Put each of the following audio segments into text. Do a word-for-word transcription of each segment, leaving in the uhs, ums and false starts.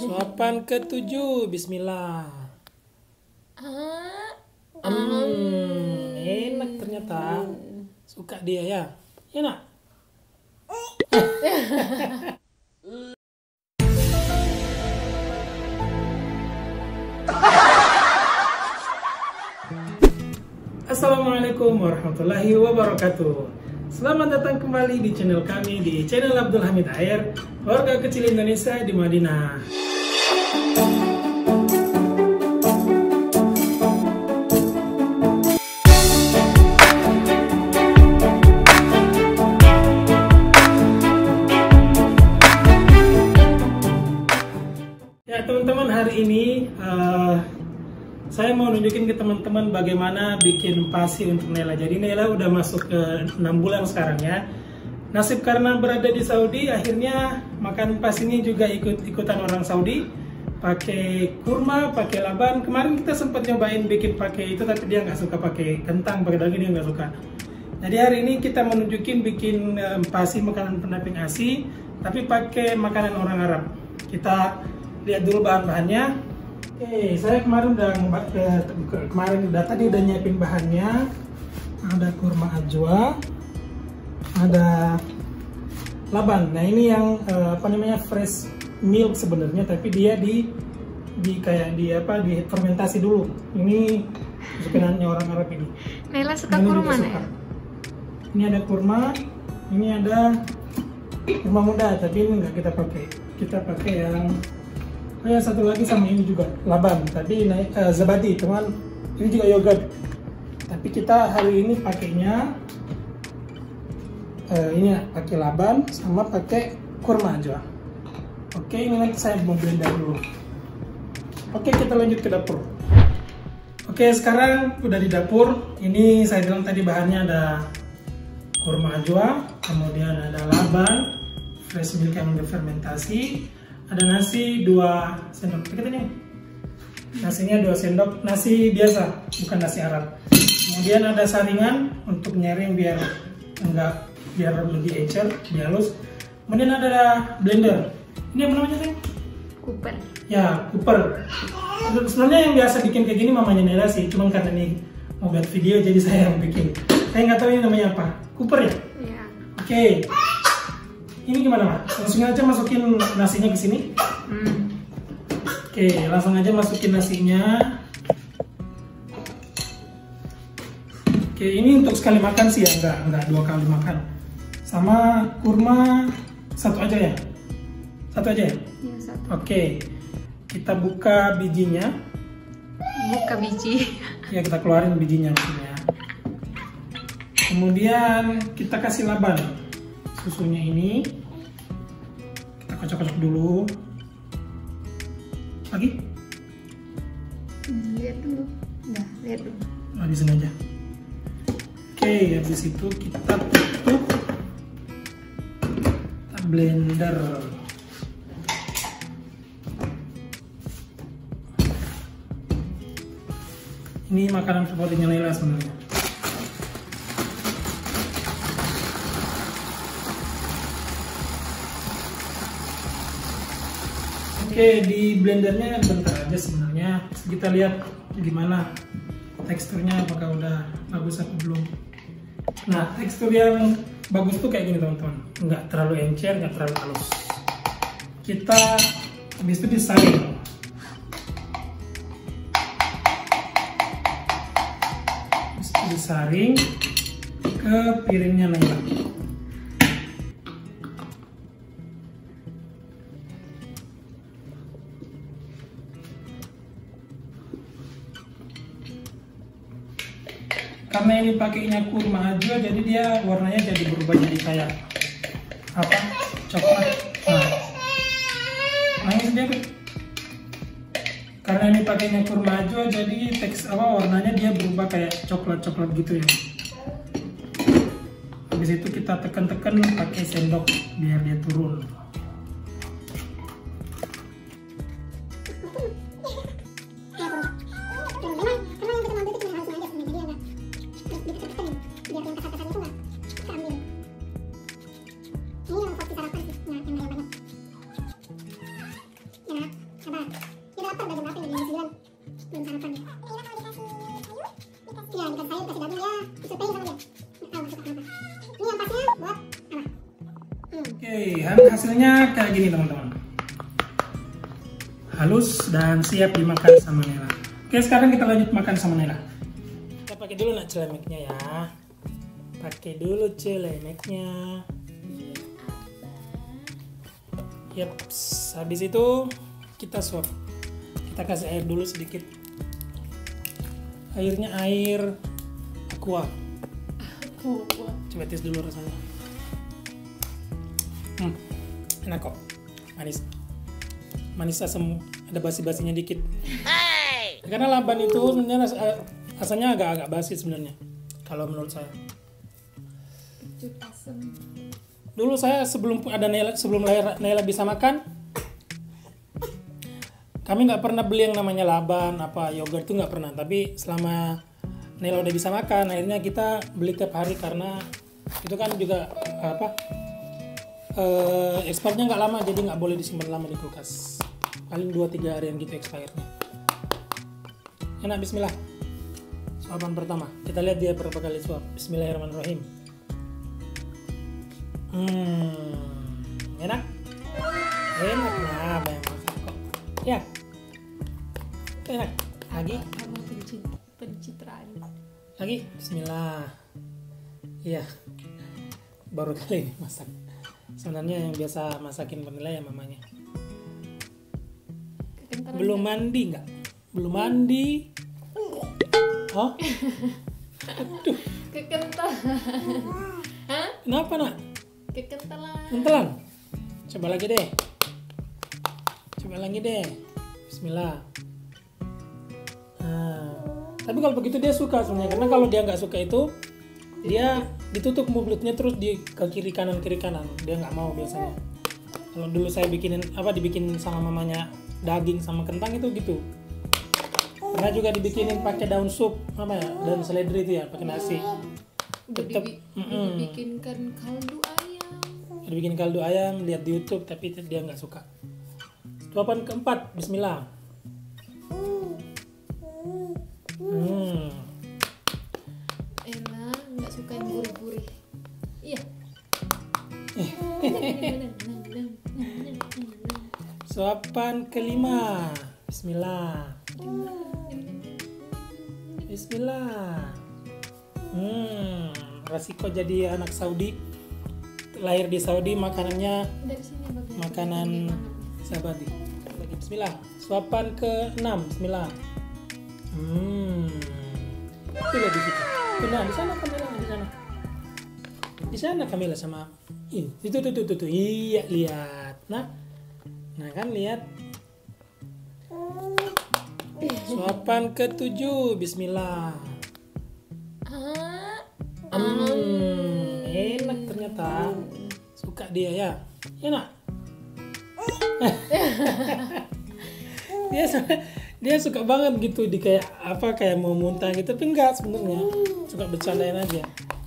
Suapan ketujuh, bismillah. Ah, Hmm, enak ternyata. Suka dia ya. Enak. Assalamualaikum warahmatullahi wabarakatuh. Selamat datang kembali di channel kami, di channel Abdul Hamid Air, keluarga kecil Indonesia di Madinah. Ya teman-teman, hari ini uh, saya mau nunjukin ke teman-teman bagaimana bikin pasi untuk Nela. Jadi Nela udah masuk ke enam bulan sekarang ya. Nasib karena berada di Saudi, akhirnya makan pasi ini juga ikut-ikutan orang Saudi. Pakai kurma, pakai laban. Kemarin kita sempat nyobain bikin pakai itu, tapi dia nggak suka pakai kentang, pakai daging dia nggak suka. Jadi hari ini kita mau nunjukin bikin um, pasi makanan pendamping A S I, tapi pakai makanan orang Arab. Kita lihat dulu bahan-bahannya. Oke, saya kemarin udah kemarin udah tadi udah nyiapin bahannya. Ada kurma ajwa, ada laban. Nah ini yang uh, apa namanya fresh milk sebenarnya, tapi dia di di kayak di apa di fermentasi dulu. Ini kesukaannya orang Arab ini. Nela suka Ini kurma suka. ya? Ini ada kurma, ini ada kurma muda, tapi ini nggak kita pakai. Kita pakai yang Oh ya, satu lagi sama ini juga laban, tadi naik uh, zabadi, teman. Ini juga yogurt. Tapi kita hari ini pakainya uh, ini pakai laban sama pakai kurma aja. Oke, ini nanti saya mau blender dulu. Oke, kita lanjut ke dapur. Oke, sekarang udah di dapur. Ini saya bilang tadi bahannya ada kurma ajwa, kemudian ada laban, fresh milk yang difermentasi. Ada nasi dua sendok, dekat ini. Nasinya dua sendok, nasi biasa, bukan nasi Arab. Kemudian ada saringan untuk nyaring biar enggak biar lebih encer, biar halus. Kemudian ada blender. Ini apa namanya sih? Kuper. Ya, kuper. Sebenarnya yang biasa bikin kayak gini mamanya Nela sih, cuma karena ini mau buat video jadi saya yang bikin. Saya nggak tahu ini namanya apa. Kuper ya? Iya. Oke. Ini gimana, Mak? Langsung aja masukin nasinya ke sini. Hmm. Oke, langsung aja masukin nasinya. Oke, ini untuk sekali makan sih ya, enggak, enggak dua kali makan. Sama kurma satu aja ya? Satu aja ya? Iya, satu. Oke, kita buka bijinya. Buka biji. Ya, kita keluarin bijinya maksudnya. Kemudian kita kasih laban. Susunya ini kita kocok-kocok dulu. Lagi? Lihat dulu. Udah, lihat dulu. Habisin aja. Oke, habis itu kita tutup. Kita blender. Ini makanan favoritnya Nela sebenarnya. Oke, di blendernya bentar aja sebenarnya. Kita lihat gimana teksturnya, apakah udah bagus atau belum. Nah, tekstur yang bagus tuh kayak gini teman-teman, nggak terlalu encer, nggak terlalu halus. Kita habis itu disaring. Habis itu disaring ke piringnya Nela. Karena ini pakainya kurma ajwa, jadi dia warnanya jadi berubah jadi kayak apa? Coklat. Nah, nangis dia. Karena ini pakainya kurma ajwa, jadi teks apa warnanya dia berubah kayak coklat-coklat gitu ya. Habis itu kita tekan-tekan pakai sendok biar dia turun. hasilnya kayak gini teman-teman. Halus dan siap dimakan sama Nela. Oke, sekarang kita lanjut makan sama Nela. Kita pakai dulu nak celemeknya ya. Pakai dulu celemeknya. Yap, habis itu kita suap. Kita kasih air dulu sedikit. Airnya air aqua. Coba tes dulu rasanya. Hmm, enak kok. Manis. Manis asam, ada basi-basinya dikit. Hey! Karena laban itu sebenarnya ras, rasanya agak-agak basi sebenarnya. Kalau menurut saya. Kecut asam. Dulu saya sebelum ada Nela, sebelum lahir Nela bisa makan, kami nggak pernah beli yang namanya laban apa yogurt itu nggak pernah. Tapi selama Nela udah bisa makan, akhirnya kita beli tiap hari karena itu kan juga apa eh, expirednya nggak lama, jadi nggak boleh disimpan lama di kulkas. Paling dua tiga harian gitu expirednya. Enak, bismillah. Suapan pertama, kita lihat dia berapa kali suap. Bismillahirrahmanirrahim. Hmm, enak, enak lah, banyak masak kok. Ya, enak. Lagi, Pencitraan. lagi. Bismillah. Iya, baru kali ini masak. Sebenarnya yang biasa masakin penilai ya mamanya. Kekentalan Belum nggak? mandi nggak? Belum mandi. Oh, aduh, Kekentalan. Hah? kenapa nak? Kekentalan. Kentelan. Coba lagi deh. Coba lagi deh. Bismillah. Nah, tapi kalau begitu dia suka sebenarnya, karena kalau dia nggak suka itu dia ditutup mulutnya terus di ke kiri kanan kiri kanan. Dia nggak mau biasanya. Kalau dulu saya bikinin apa dibikin sama mamanya daging sama kentang itu gitu. Pernah juga dibikinin pakai daun sup apa ya, daun seledri itu ya, pakai nasi. Udah Tetep, dibi- mm-mm. dibikinkan kaldu ayam. Dibikin kaldu ayam, lihat di YouTube tapi dia nggak suka. Suapan keempat, bismillah. Hmm. Enak, nggak suka yang gurih-gurih. Iya. Suapan kelima, bismillah. Bismillah. Hmm, resiko jadi anak Saudi, lahir di Saudi, makanannya Dari sini bagus. makanan sabadi. Lagi bismillah. Suapan ke enam, bismillah. Hmm. Itu lebih kita. Nah, di sana Kamila, di sana. Di sana Kamila sama ini. Itu tuh tuh tuh tuh. Iya, lihat. Nah. Nah, kan lihat. Suapan ketujuh, bismillah. Ah, Hmm, enak ternyata. Suka dia ya. Enak. dia su- dia suka banget gitu di kayak apa kayak mau muntah gitu, tapi enggak sebenarnya. Suka bercandain aja.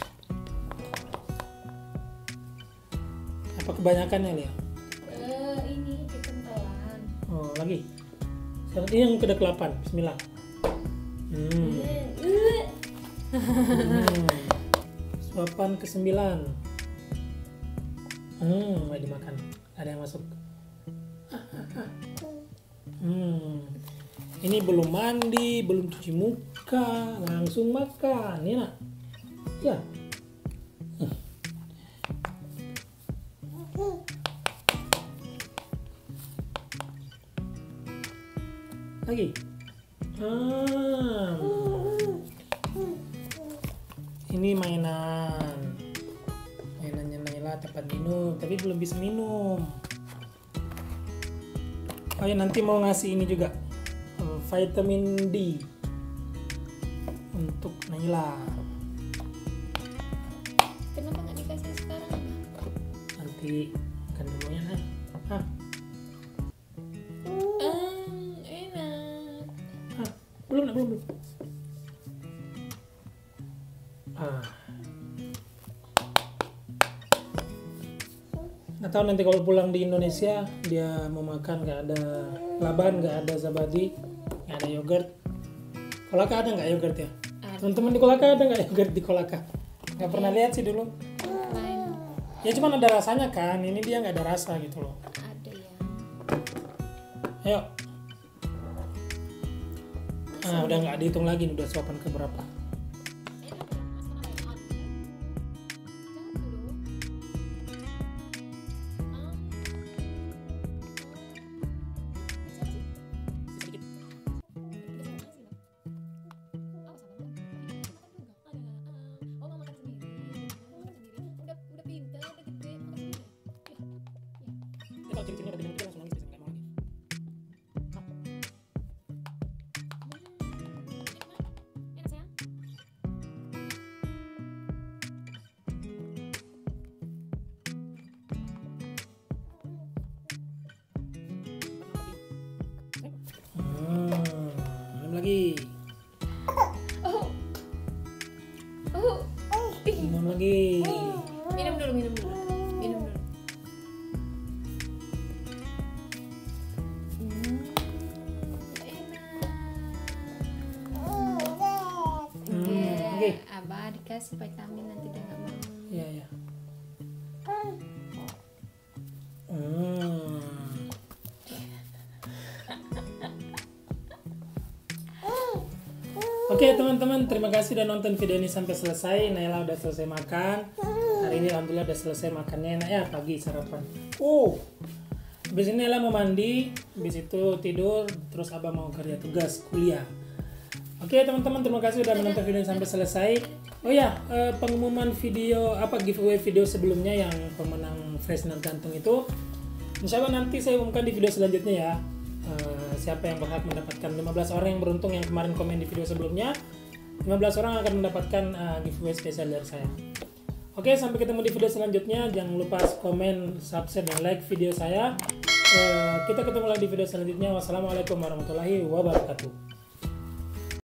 Apa kebanyakannya Lia? eh, ini kekentalan. Oh, lagi. Sekarang ini yang ke delapan. Bismillah. Hmm. Hmm. Suapan ke sembilan. Hmm, mau dimakan. Ada yang masuk. Hmm. Ini belum mandi, belum cuci muka, langsung makan. Ini nak. Ya. Hmm. Lagi. Ah. Ini mainan. Mainannya Naila tempat minum, tapi belum bisa minum. Oh ya, nanti mau ngasih ini juga. eh, Vitamin D untuk Naila. Kenapa nggak dikasih sekarang? Nanti kan dulunya nah. Hah? Ah, enak. Hah? Belum, nak, belum, belum. Ah. Nggak tahu nanti kalau pulang di Indonesia dia mau makan nggak ada laban, nggak ada zabadi, nggak ada yogurt. Kolaka ada nggak yogurt ya? Ada. Teman-teman di Kolaka ada nggak yogurt di Kolaka? Nggak pernah lihat sih dulu. Lain. Ya cuman ada rasanya kan, ini dia nggak ada rasa gitu loh. Ada ya. Ayo. Ah, udah nggak dihitung lagi nih, udah suapan ke berapa. Kalau ciri-cirinya udah diminum langsung nangis bisa nggak mau lagi. Hmm, minum lagi. Oh. Oh. Minum lagi. Minum dulu, minum dulu. Minum dulu. Hmm, enak. Hmm, Oke, oke. Abah dikasih vitamin nanti dia nggak mau. Iya ya. Hmm. Oke teman-teman, terima kasih udah nonton video ini sampai selesai. Naila udah selesai makan. Hari ini alhamdulillah udah selesai makannya, enak ya pagi sarapan. Oh, habis ini Naila mau mandi, habis itu tidur, terus Abah mau kerja tugas kuliah. Oke teman-teman, terima kasih udah menonton video ini sampai selesai. Oh ya, eh, pengumuman video apa giveaway video sebelumnya yang pemenang freshener gantung itu, insya Allah nanti saya umumkan di video selanjutnya ya. Uh, siapa yang berhak mendapatkan lima belas orang yang beruntung yang kemarin komen di video sebelumnya, lima belas orang akan mendapatkan uh, giveaway spesial dari saya. Oke, sampai ketemu di video selanjutnya. Jangan lupa komen, subscribe, dan like video saya. Uh, kita ketemu lagi di video selanjutnya. Wassalamualaikum warahmatullahi wabarakatuh.